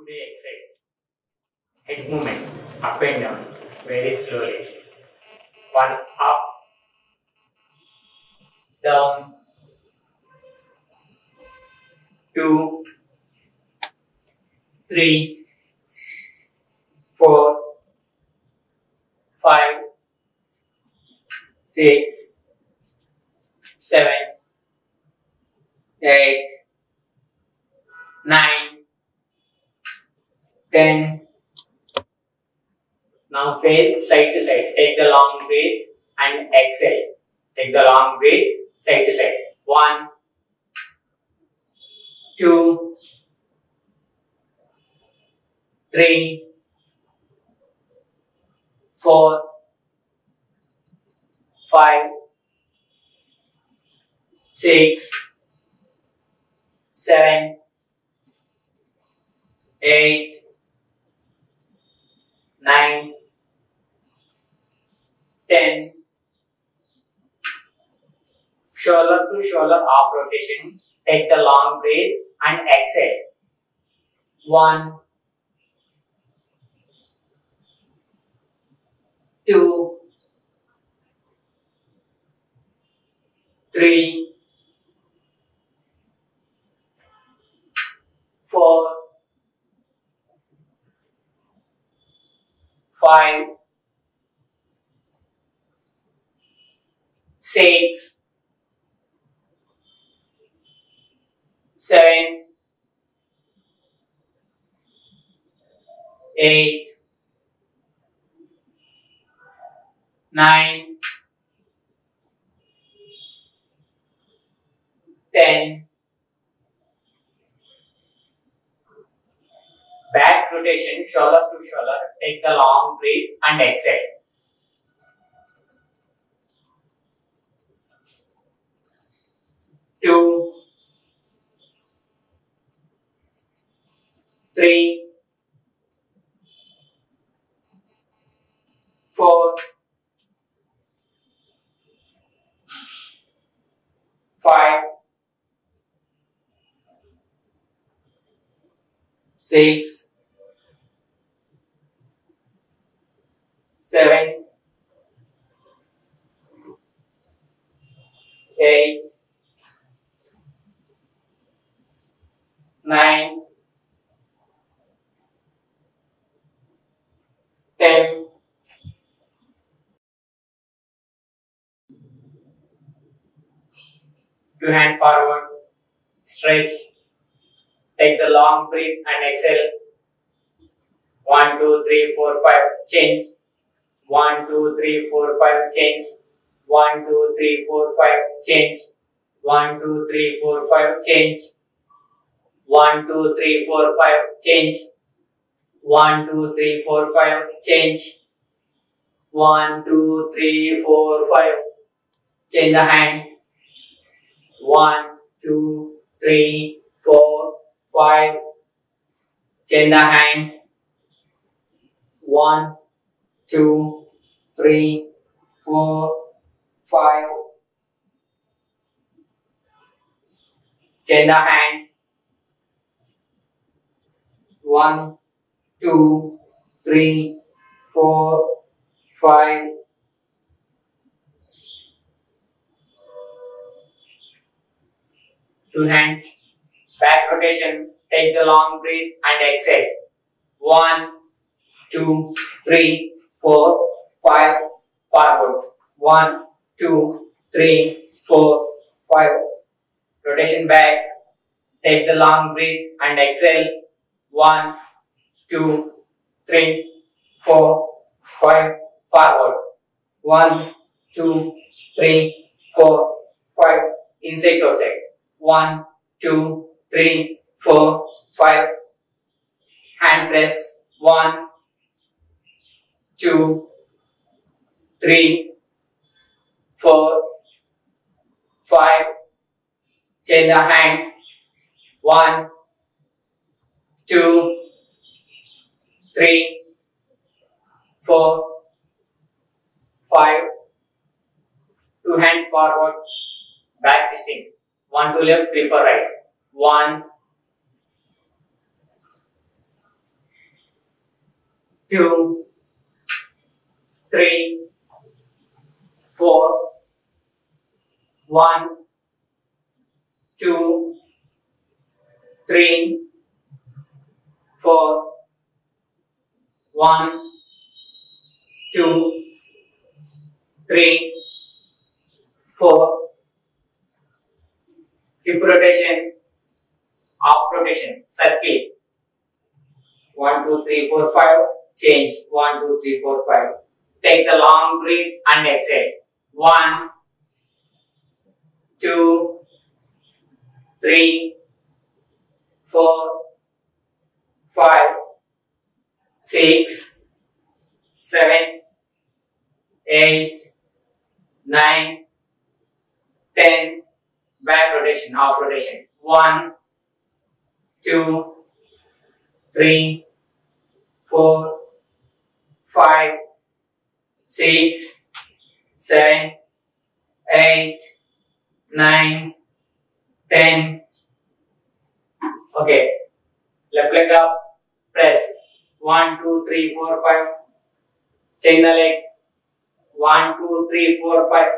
Today exercise. Head movement up and down very slowly. One up, down, two, three, four, five, six, seven, eight, 9, 10. Now fail side to side. Take the long breath and exhale. Take the long breath side to side. 1, 2, 3, 4, 5, 6, 7, 8, 9, 10. Shoulder to shoulder off rotation. Take the long breath and exhale. 1, 2, 3, 4, 5, 6, 7, 8, 9, 10. Back rotation, shoulder to shoulder. Take the long breath and exhale. 2, 3, 4, 5, 6, 7, 8, 9, 10. Two hands forward, stretch. Take the long breath and exhale. 1, 2, 3, 4, 5, change. 1, 2, 3, 4, 5, change. 1, 2, 3, 4, 5, change. 1, 2, 3, 4, 5, change. 1, 2, 3, 4, 5, change. 1, 2, 3, 4, 5, change. 1, 2, 3, 4, 5. Change the hand. 1, 2, 3, 4, 5. Change the hand. 1, 2, 3, 4, 5. Change the hand. 1, 2, 3, 4, 5. Two hands. Back rotation. Take the long breath and exhale. 1, 2, 3, 4, 5. Forward. 1, 2, 3, 4, 5. Rotation back. Take the long breath and exhale. 1, 2, 3, 4, 5. Forward. 1, 2, 3, 4, 5. Inside toe side. 1, 2, 3, 4, 5. Hand press. 1, 2, 3, 4, 5. Change the hand. 1, 2, 3, 4, 5. Two hands forward. Back twisting. 1 to left, 3 for right. 1, 2, 3, 4, 1, 2, 3, 4, 1, 2, 3, 4. Hip rotation, half rotation, circle. 1, 2, 3, 4, 5. Change. 1, 2, 3, 4, 5. Take the long breath and exhale. 1, 2, 3, 4, 5, 6, 7, 8, 9, 10. Back rotation, half rotation. 1, 2, 3, 4, 5, 6, 7, 8, 9, 10. Okay. Left leg up. Press. 1, 2, 3, 4, 5. Change the leg. 1, 2, 3, 4, 5.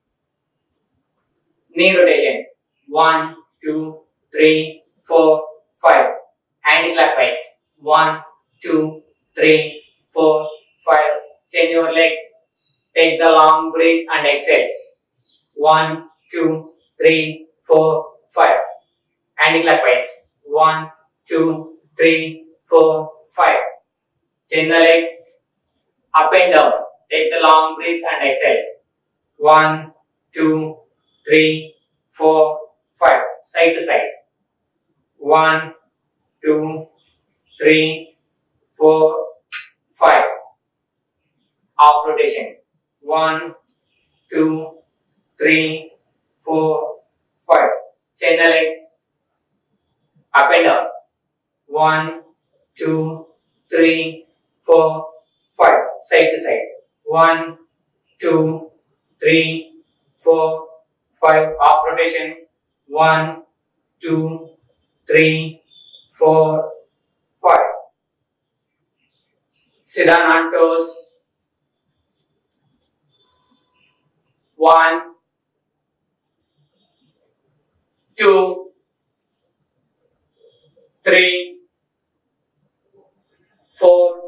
Knee rotation. 1, 2, 3, 4, 5. Anti-clockwise. 1, 2, 3, 4, 5. Change your leg. Take the long breath and exhale. 1, 2, 3, 4, 5. Anti-clockwise. 1, 2, 3, 4, 5. Change the leg. Up and down. Take the long breath and exhale. 1, 2, 3, 4, 5. Side to side. 1, 2, 3, 4, 5. Half rotation. 1, 2, 3, 4, 5. Change the leg. Up and down. 1, 2, 3, 4, 5. Side to side. 1, 2, 3, 4, 5. Half rotation. 1, 2, 3, 4, 5. Sit down on toes. 1, 2, 3, 4,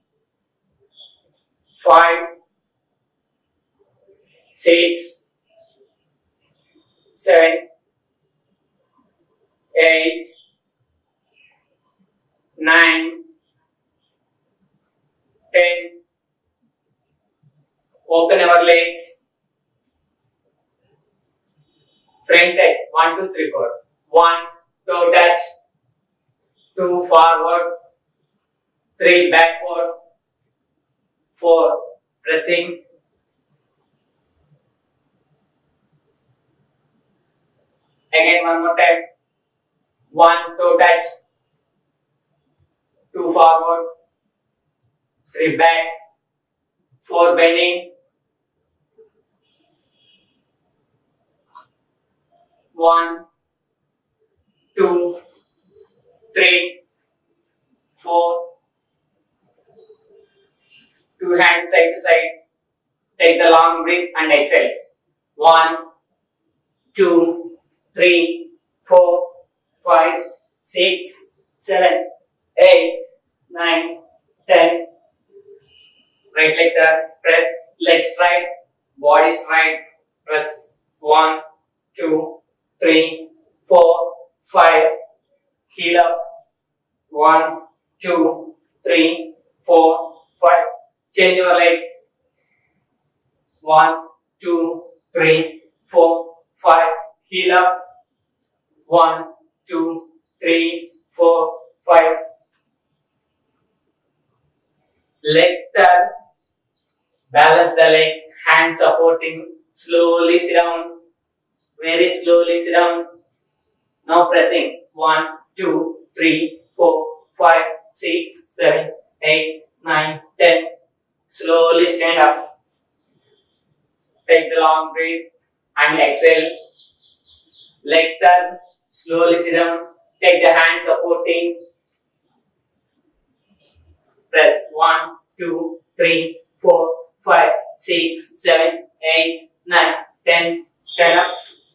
5, 6, 7, 8, 9, 10. Open our legs. Front touch. 1, 2, 3, 4. 1, toe touch. 2, forward. 3, backward. 4, pressing. Again, one more time. 1, toe touch. 2, forward. 3, back. 4, bending. 1, 2, 3, 4. 2 hands side to side. Take the long breath and exhale. 1, 2, 3, 4, 5, 6, 7, 8, 9, 10. Right leg turn. Press. Leg straight. Body straight. Press. 1, 2, 3, 4, 5. Heel up. 1, 2, 3, 4, 5. Change your leg. 1, 2, 3, 4, 5. Heel up. 1, 2, 3, 4, 5. Leg turn. Balance the leg. Hands supporting. Slowly sit down. Very slowly sit down. Now pressing. 1, 2, 3, 4, 5, 6, 7, 8, 9, 10. Slowly stand up. Take the long breath and exhale. Leg turn. Slowly sit down. Take the hands supporting. Press. 1, 2, 3, 4, 5, 6, 7, 8, 9, 10. Stand up.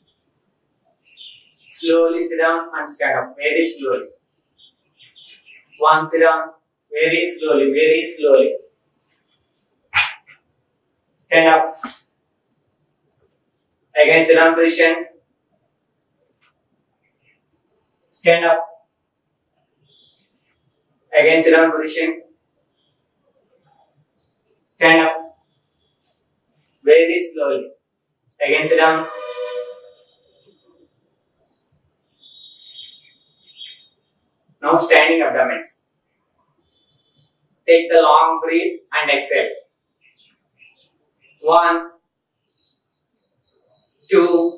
Slowly sit down and stand up. Very slowly. One, sit down. Very slowly. Very slowly. Stand up. Again, sit down position. Stand up. Again, sit down position. Stand up. Very slowly. Again, sit down. Now, standing abdomens. Take the long breath and exhale. 1, 2,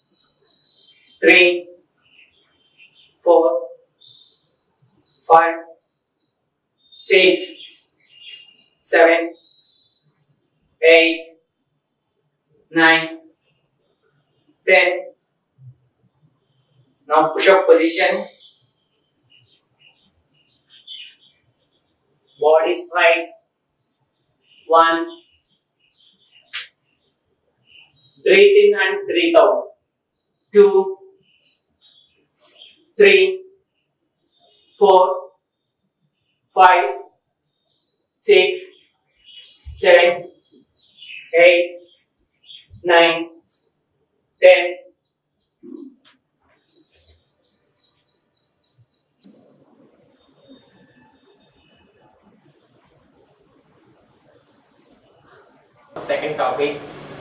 3, 4, 5, 6, 7, 8, 9, 10. Now push up position. Body straight. 1. Breathe in and breathe out. 2, 3, 4, 5, 6, 7, 8, 9, 10. Second topic.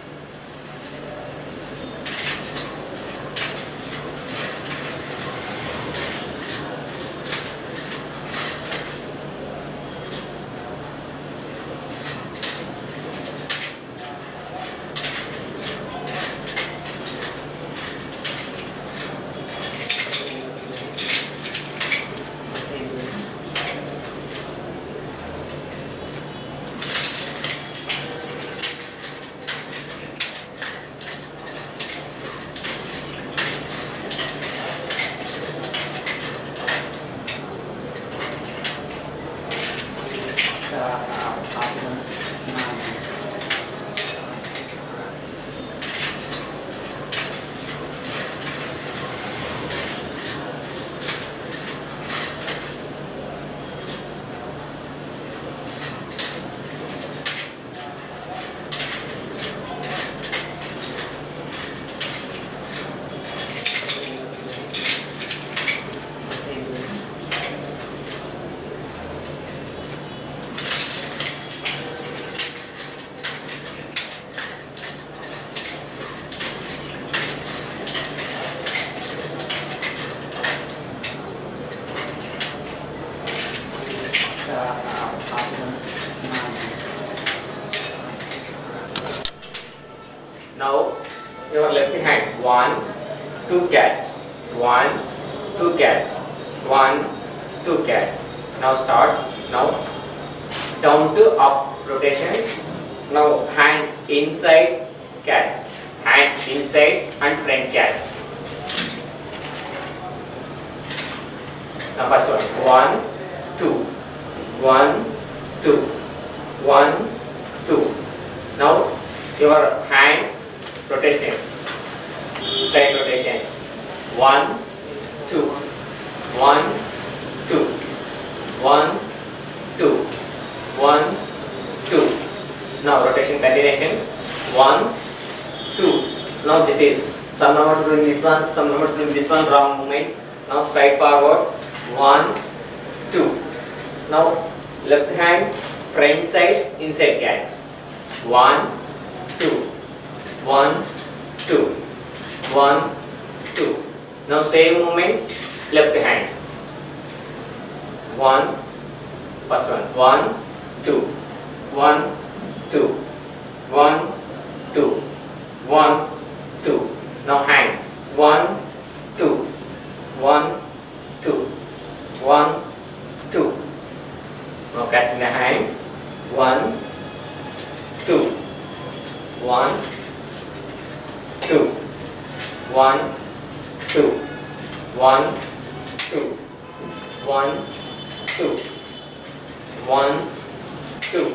Now your left hand, 1, 2 catch, 1, 2 catch, 1, 2 catch. Now start. Now down to up rotation. Now hand inside catch, hand inside and front catch. Now first one, 1, 2, 1, 2, 1, 2. Now your hand rotation, side rotation, 1, 2, 1, 2, 1, 2, 1, 2. Now rotation continuation, 1, 2. Now this is some numbers doing this one, some numbers doing this one, wrong movement. Now straight forward, 1, 2. Now left hand front side inside catch, 1, 2, 1, 2, 1, 2. Now same movement, left hand, 1, first one, 1, 2, 1, 2, 1, 2, 1, 2. Now hand, 1, 2, 1, 2, 1, 2. Now catching the hand, 1, 2, 1, 2, 1, 2, 1, 2, 1, 2, 1, 2.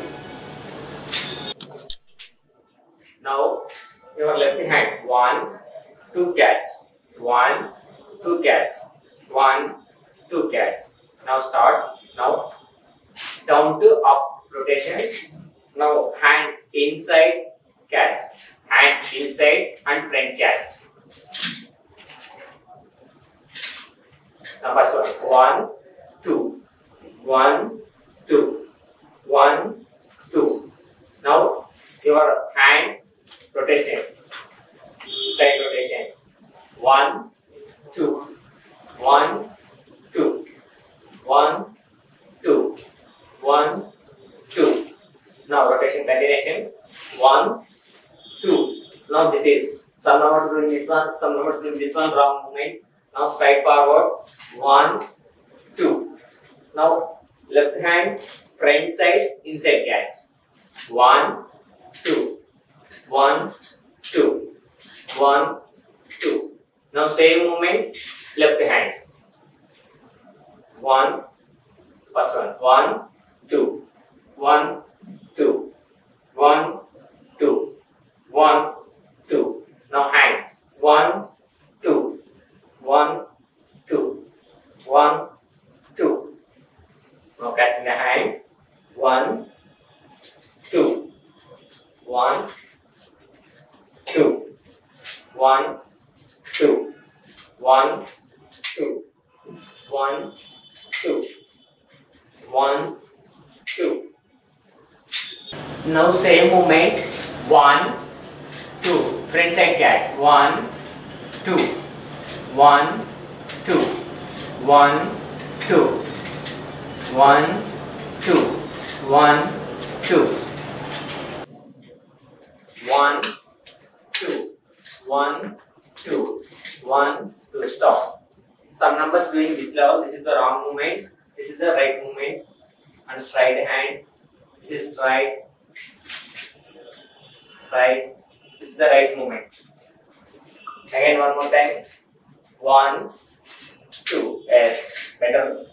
Now your left hand, 1, 2 catch, 1, 2 catch, 1, 2 catch. Now start. Now down to up rotation. Now hand inside catch, hand inside and front catch. Now first one, 1, 2, 1, 2, 1, 2. Now your hand rotation, side rotation, 1, 2, 1, 2, 1, 2, 1, 2. Now rotation continuation, 1, 2. Now this is some numbers doing this one, some numbers doing this one, wrong movement. Now straight forward, 1, 2. Now left hand front side inside catch, 1, 2, 1, 2, 1, 2. Now same movement, left hand, 1, first one, 1, 2, 1, 2, 1, 2, 1, 2. Now hand, 1, 2, 1, 2, 1, 2. Now catching the hand, 1, 2, 1, 2, 1, 2, 1, 2, 1, 2, 1, 2. Now same movement, 1, 2, front side catch, 1, 2, 1, 2, 1, 2, 1, 2, 1, 2, 1, 2, 1, 2, 1, 2, stop. Some numbers doing this level, this is the wrong movement, this is the right movement, and straight hand, this is right, right, this is the right movement. Again one more time, 1, 2, yes, better.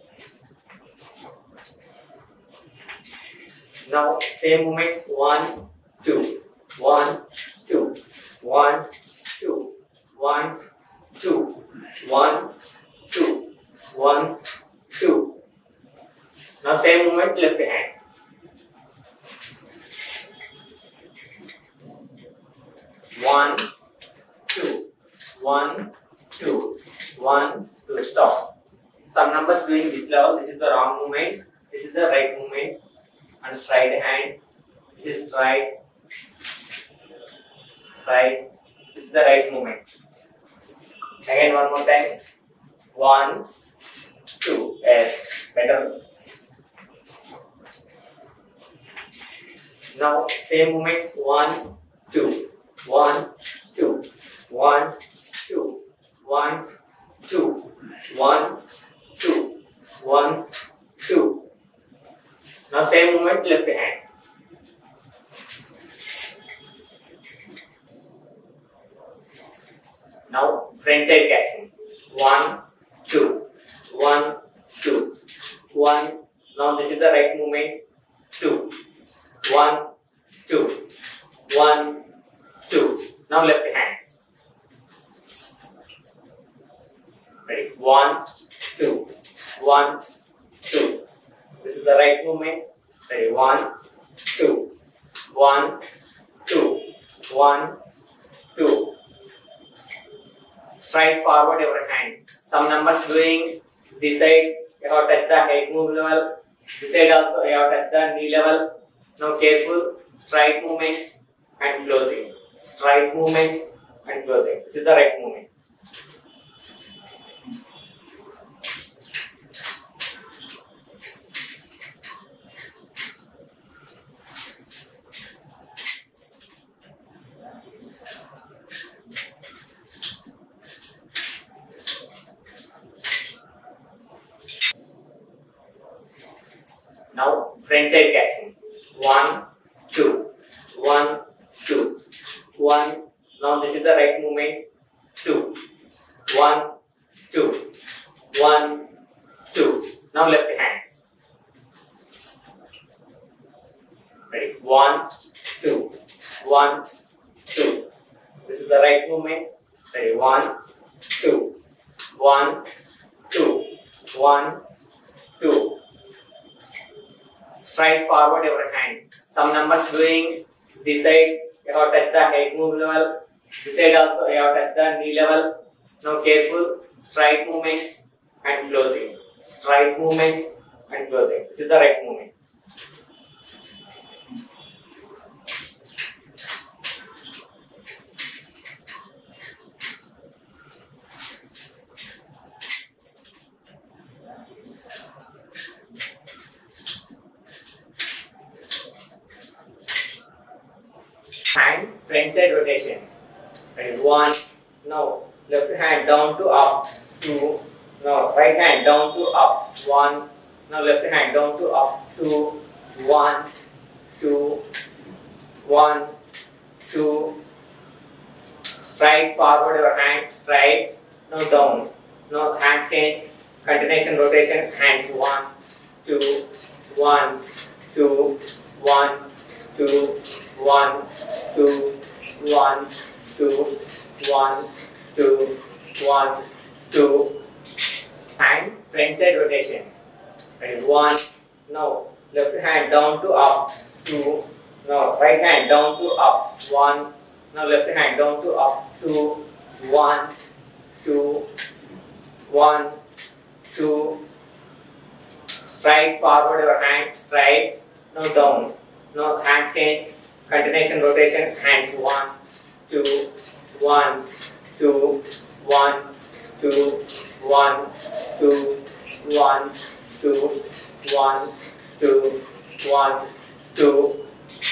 Now same movement, 1, 2, 1, 2, 1, 2, 1, 2, 1, 2, 1, 2. Now same movement, left hand. 1, 2, 1, 2, 1, 2, stop. Some numbers doing this level, this is the wrong movement, this is the right movement, and straight hand, this is right, right, this is the right movement. Again one more time, 1, 2, yes, better. Now same movement, 1, 2, 1, 2, 1, 2, 1, 2, 1, 2, 1, 2. Now same movement, left hand. 'Front side catching'. 1, 2, 1, 2, 1. Now this is the right movement. 2, 1, 2, 1, 2. Now left hand. Ready? 1, 2, 1, 2. This is the right movement. Ready? 1, 2, 1, 2, 1, 2. Straight forward your hand. Some numbers doing this side, you have to touch the head move level. This side also you have to touch the knee level. Now careful, straight movement and closing. Straight movement and closing. This is the right movement. Now front side catching. 1, 2, 1, 2, 1. Now this is the right movement. 2, 1, 2, 1, 2. Now left hand. Ready? 1, 2, 1, 2. This is the right movement. Ready? 1, 2, 1, 2, 1, 2. Stride forward your hand. Some numbers doing this side, you have touched the head move level. This side also you have touched the knee level. Now careful. Stride movement and closing. Stride movement and closing. This is the right movement. Hand front side rotation. Ready? 1. Now left hand down to up. 2. Now right hand down to up. 1. Now left hand down to up. 2. 1, 2, 1, 2. Stride forward your hand. Stride. Now down. Now hand change. Continuation rotation. Hands 1, 2, 1, 2, 1, 2, 1, 2, 1, 2, 1, 2, 1, 2. Hand front side rotation. Ready? 1. Now left hand down to up. 2. Now right hand down to up. 1. Now left hand down to up. 2, 1, 2, 1, 2. Stride forward your hand. Stride. Now down. Now hand change. Continuation rotation. Hands 1, 2, 1, 2, 1, 2, 1, 2, 1, 2, 1, 2, 1, 2.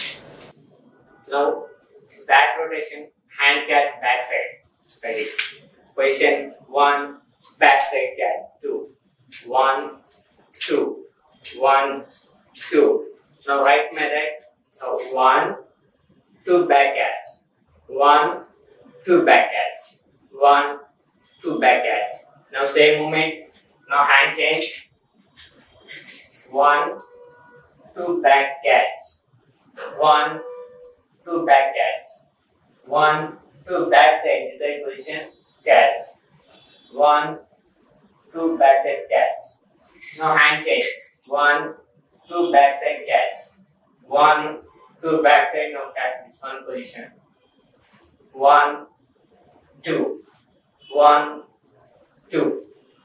Now back rotation. Hand catch back side. Ready? Position 1. Back side catch. 2, 1, 2, 1, 2. Now right method. Now 1, 2 back catch. 1, 2 back catch. 1, 2 back catch. Now same movement. Now hand change. 1, 2 back catch. 1, 2 back catch. 1, 2 back side. This side position. Catch. 1, 2 back side catch. Now hand change. 1, 2 back side catch. 1, 2 back side. Now catch this one position. 1, 2, 1, 2.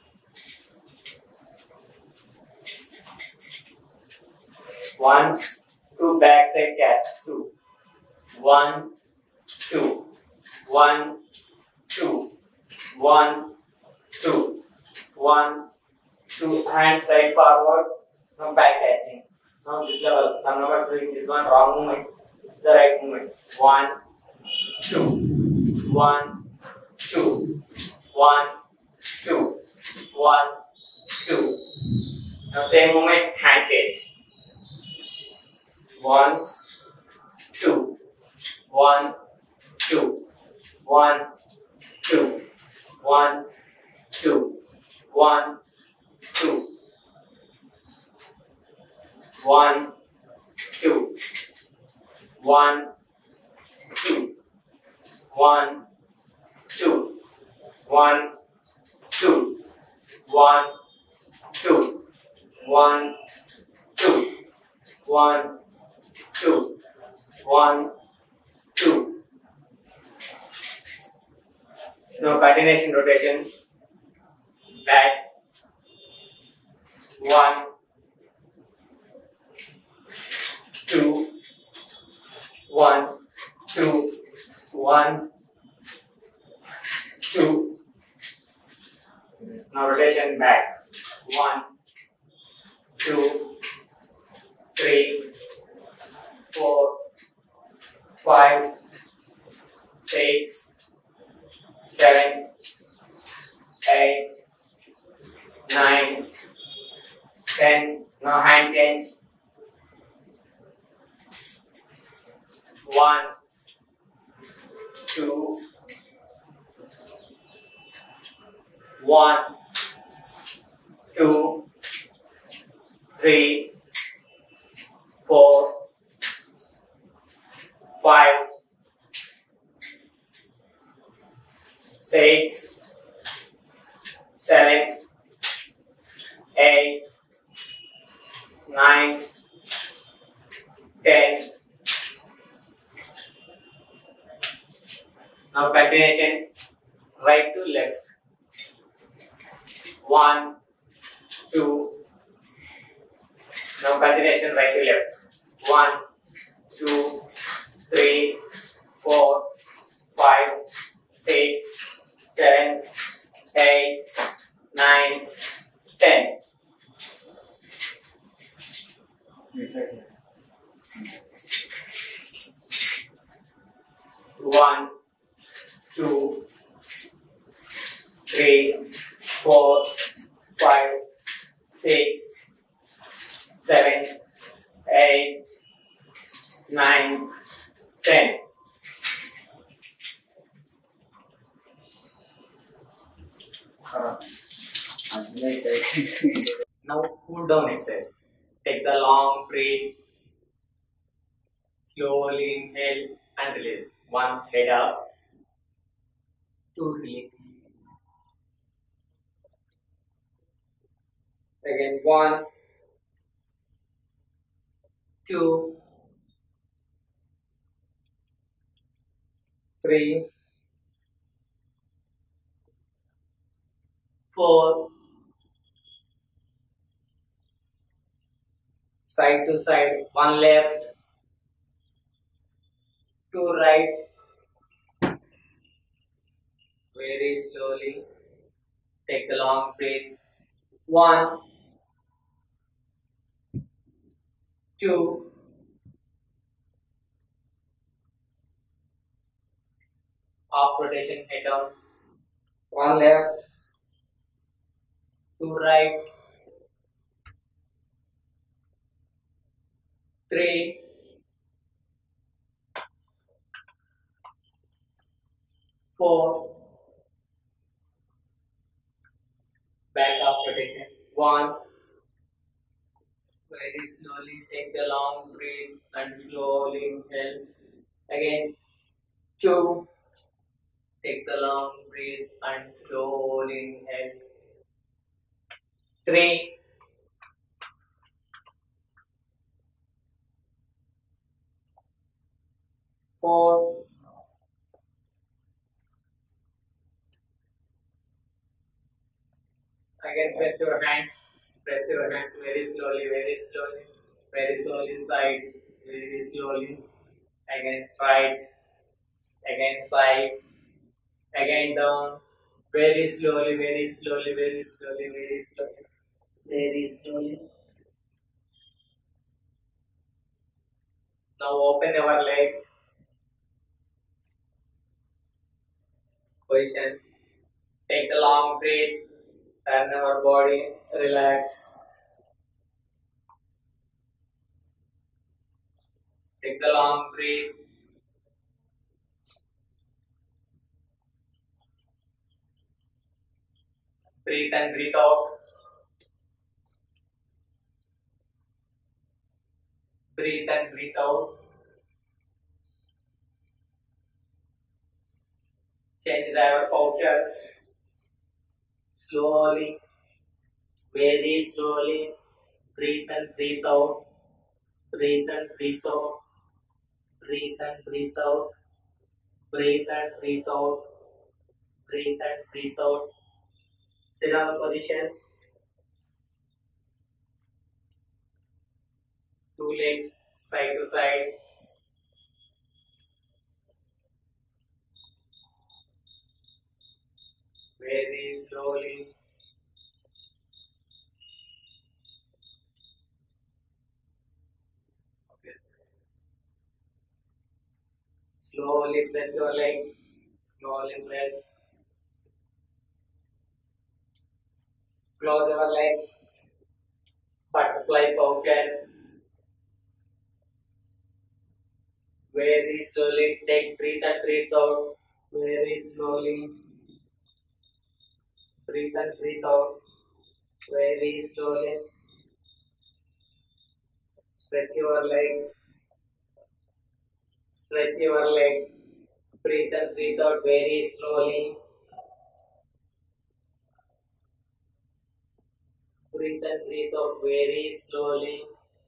One, 2 back side catch. 2, 1, 2, 1, 2, 1, 2, 1, 2. Hand side forward. Now back catching. Now this level. Some numbers doing this one wrong movement. This is the right movement. 1, 2, 1, 2, 1, 2, 1, 2. Now same movement. Hand change. 1, 2, 1, 2, 1, 2, 1, 2, 1, 2, 1, 2, 1, 2, 1, 2, 1, 2, 1, 2, 1, 2, 1, 2, 1, 2. Now continuation rotation. Back. 1, 2, 1, 2, 1, 2. Now rotation back. 1, 2, 3, 4, 5, 6, 7, 8, 9, 10. Now hand change. 1, 2, 1, 2, 3, 4, 5, 6, 7, 8, 9, 10. Now continuation, right to left. 1, 2. Now continuation, right to left. 1, 2, 3, 4, 5, 6, 7, 8, 9, 10. One, two, three, 4, 5, 6, 7, 8, 9, 10. Now cool down exhale. Take the long breath. Slowly inhale and release. 1, head up. 2, release. Again, 1, 2, 3, 4. Side to side. 1 left, 2 right. Very slowly. Take the long breath. 1, 2, half rotation, head down. 1 left, 2 right, 3, 4, back half rotation. 1. Very slowly take the long breath and slowly inhale. Again, 2. Take the long breath and slowly inhale. 3, 4, again press your hands very slowly, very slowly side, very slowly, again straight, again side, again down, very slowly, very slowly, very slowly, very slowly, very slowly. Now open our legs. Position. Take a long breath. Turn our body. Relax. Take the long breath. Breathe and breathe out. Breathe and breathe out. Change our posture. Slowly, very slowly. Breathe and breathe out. Breathe and breathe out. Breathe and breathe out. Breathe and breathe out. Breathe and breathe out. Sit down position. 2 legs side to side. Very slowly. Okay. Slowly press your legs. Slowly press. Close your legs. Butterfly posture. Very slowly take breathe and breathe out. Very slowly. Breathe and breathe out. Very slowly. Stretch your leg. Stretch your leg. Breathe in, breathe out very slowly. Breathe in, breathe out very slowly.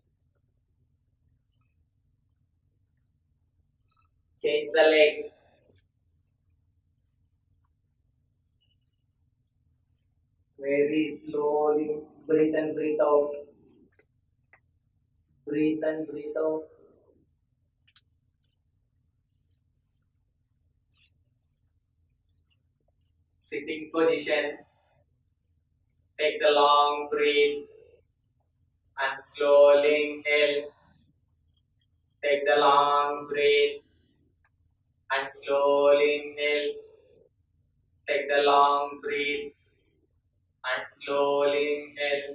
Change the leg. Very slowly. Breathe in, breathe out. Breathe in, breathe out. Sitting position. Take the long breath and slowly inhale. Take the long breath and slowly inhale. Take the long breath and slowly inhale.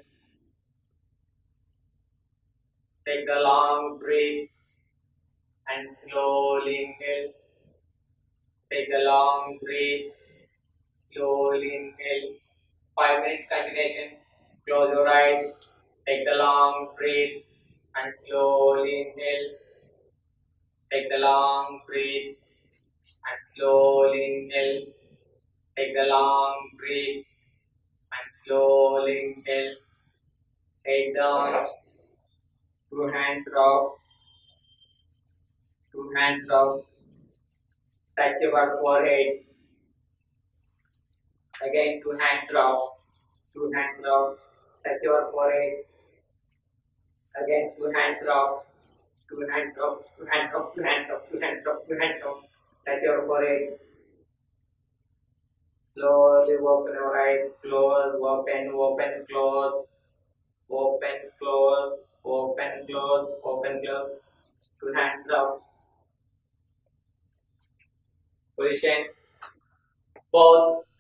Take the long breath and slowly inhale. Take the long breath, slowly inhale. 5 minutes continuation. Close your eyes. Take the long breath and slowly inhale. Take the long breath and slowly inhale. Take the long breath and slowly inhale. Head down. 2 hands up. 2 hands up. Touch your forehead. Again 2 hands up. 2 hands up. Touch your forehead. Again 2 hands up. 2 hands up. 2 hands up. 2 hands up. 2 hands up. 2 hands up. Touch your forehead. Slowly open your eyes. Close. Open. Open. Close. Open. Close. Open. Close. Open. Close. 2 hands up. Position. Both